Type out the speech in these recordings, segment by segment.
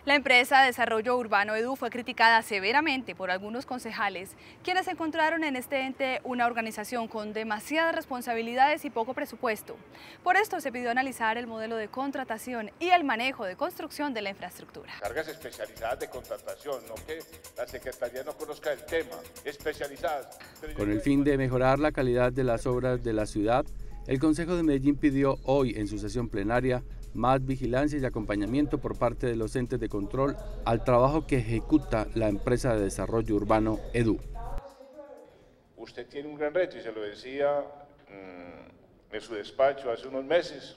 La empresa de desarrollo urbano EDU fue criticada severamente por algunos concejales, quienes encontraron en este ente una organización con demasiadas responsabilidades y poco presupuesto. Por esto se pidió analizar el modelo de contratación y el manejo de construcción de la infraestructura. Cargas especializadas de contratación, no que la Secretaría no conozca el tema, especializadas. Con el fin de mejorar la calidad de las obras de la ciudad, el Consejo de Medellín pidió hoy en su sesión plenaria más vigilancia y acompañamiento por parte de los entes de control al trabajo que ejecuta la empresa de desarrollo urbano EDU. Usted tiene un gran reto y se lo decía en su despacho hace unos meses,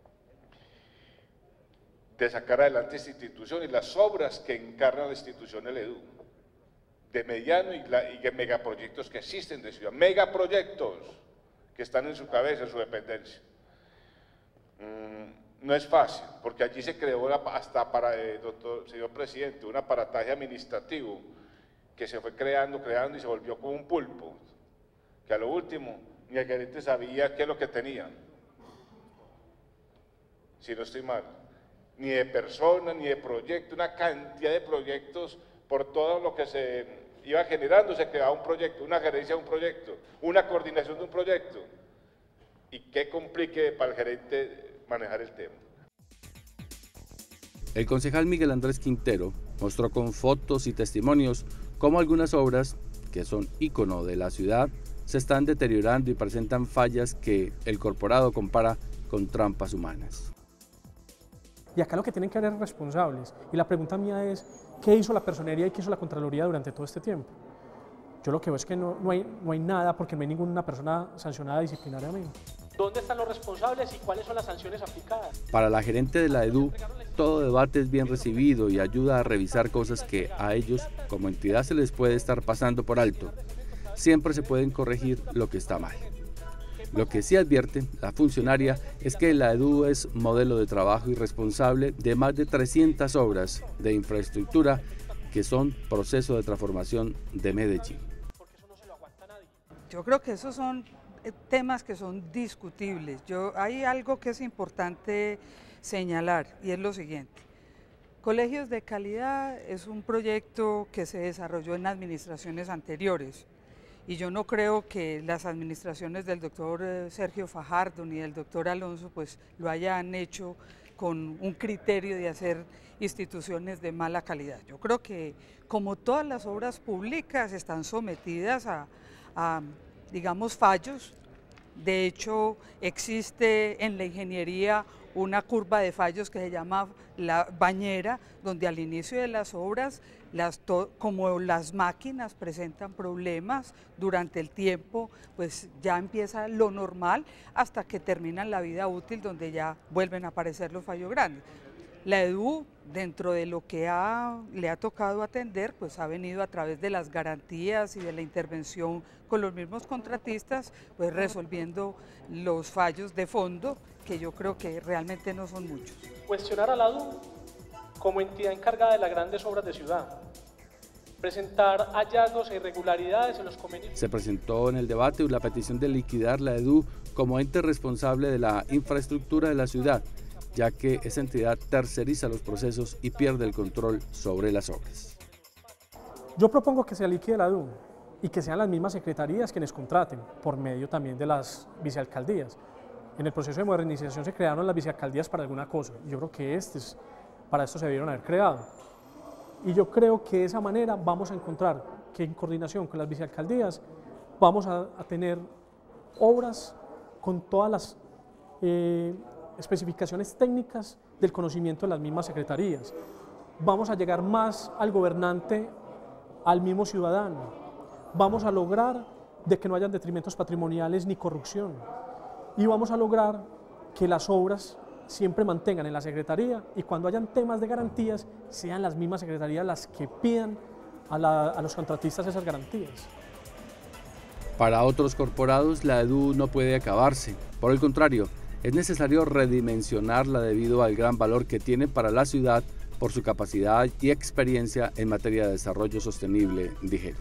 de sacar adelante esta institución y las obras que encarna la institución del EDU, de mediano y de megaproyectos que existen de ciudad, megaproyectos que están en su cabeza, en su dependencia. No es fácil, porque allí se creó hasta para, señor presidente, un aparataje administrativo que se fue creando y se volvió como un pulpo, que a lo último ni el gerente sabía qué es lo que tenía, si no estoy mal, ni de personas, ni de proyectos, una cantidad de proyectos por todo lo que se iba generando, se creaba un proyecto, una gerencia de un proyecto, una coordinación de un proyecto, y qué complique para el gerente manejar el tema. El concejal Miguel Andrés Quintero mostró con fotos y testimonios cómo algunas obras, que son ícono de la ciudad, se están deteriorando y presentan fallas que el corporado compara con trampas humanas. Y acá lo que tienen que haber es responsables. Y la pregunta mía es, ¿qué hizo la personería y qué hizo la Contraloría durante todo este tiempo? Yo lo que veo es que no hay nada porque no hay ninguna persona sancionada disciplinariamente. ¿Dónde están los responsables y cuáles son las sanciones aplicadas? Para la gerente de la EDU, todo debate es bien recibido y ayuda a revisar cosas que a ellos como entidad se les puede estar pasando por alto. Siempre se pueden corregir lo que está mal. Lo que sí advierte la funcionaria es que la EDU es modelo de trabajo y responsable de más de 300 obras de infraestructura que son proceso de transformación de Medellín. Yo creo que esos son temas que son discutibles. Hay algo que es importante señalar y es lo siguiente. Colegios de Calidad es un proyecto que se desarrolló en administraciones anteriores y yo no creo que las administraciones del doctor Sergio Fajardo ni del doctor Alonso pues lo hayan hecho con un criterio de hacer instituciones de mala calidad. Yo creo que como todas las obras públicas están sometidas a digamos, fallos. De hecho, existe en la ingeniería una curva de fallos que se llama la bañera, donde al inicio de las obras, como las máquinas presentan problemas durante el tiempo, pues ya empieza lo normal hasta que terminan la vida útil, donde ya vuelven a aparecer los fallos grandes. La EDU, dentro de lo que le ha tocado atender, pues ha venido a través de las garantías y de la intervención con los mismos contratistas, pues resolviendo los fallos de fondo, que yo creo que realmente no son muchos. Cuestionar a la EDU como entidad encargada de las grandes obras de ciudad. Presentar hallazgos e irregularidades en los convenios. Se presentó en el debate la petición de liquidar la EDU como ente responsable de la infraestructura de la ciudad, ya que esa entidad terceriza los procesos y pierde el control sobre las obras. Yo propongo que se liquide la EDU y que sean las mismas secretarías quienes contraten, por medio también de las vicealcaldías. En el proceso de modernización se crearon las vicealcaldías para alguna cosa, y yo creo que para esto se debieron haber creado. Y yo creo que de esa manera vamos a encontrar que en coordinación con las vicealcaldías vamos a tener obras con todas las especificaciones técnicas del conocimiento de las mismas secretarías. Vamos a llegar más al gobernante, al mismo ciudadano. Vamos a lograr de que no hayan detrimentos patrimoniales ni corrupción. Y vamos a lograr que las obras siempre mantengan en la secretaría y cuando hayan temas de garantías sean las mismas secretarías las que pidan a los contratistas esas garantías. Para otros corporados la EDU no puede acabarse, por el contrario, es necesario redimensionarla debido al gran valor que tiene para la ciudad por su capacidad y experiencia en materia de desarrollo sostenible, dijeron.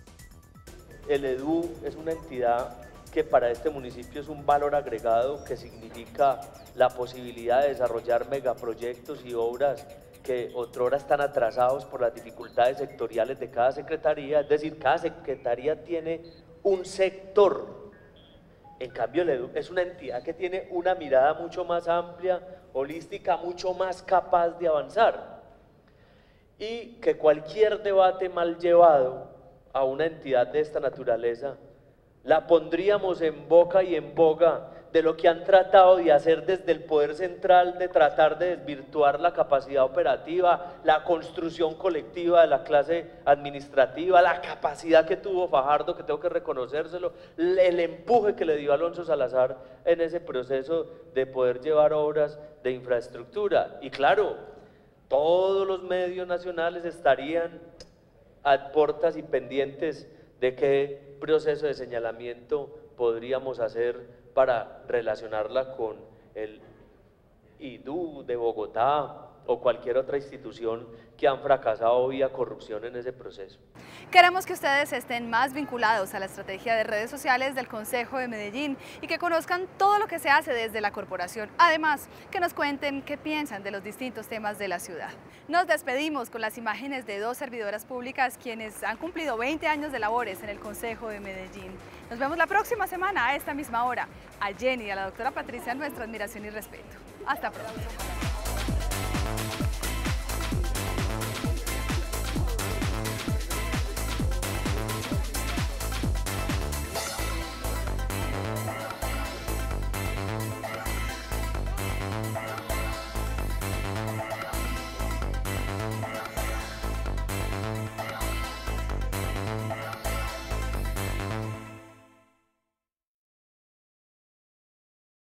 El EDU es una entidad que para este municipio es un valor agregado que significa la posibilidad de desarrollar megaproyectos y obras que otrora están atrasados por las dificultades sectoriales de cada secretaría, es decir, cada secretaría tiene un sector. En cambio, el EDU es una entidad que tiene una mirada mucho más amplia, holística, mucho más capaz de avanzar. Y que cualquier debate mal llevado a una entidad de esta naturaleza la pondríamos en boca y en boga de lo que han tratado de hacer desde el poder central, de tratar de desvirtuar la capacidad operativa, la construcción colectiva de la clase administrativa, la capacidad que tuvo Fajardo, que tengo que reconocérselo, el empuje que le dio Alonso Salazar en ese proceso de poder llevar obras de infraestructura. Y claro, todos los medios nacionales estarían a portas y pendientes de qué proceso de señalamiento podríamos hacer para relacionarla con el IDU de Bogotá o cualquier otra institución que han fracasado vía corrupción en ese proceso. Queremos que ustedes estén más vinculados a la estrategia de redes sociales del Consejo de Medellín y que conozcan todo lo que se hace desde la corporación. Además, que nos cuenten qué piensan de los distintos temas de la ciudad. Nos despedimos con las imágenes de dos servidoras públicas quienes han cumplido 20 años de labores en el Consejo de Medellín. Nos vemos la próxima semana a esta misma hora. A Jenny y a la doctora Patricia nuestra admiración y respeto. Hasta pronto.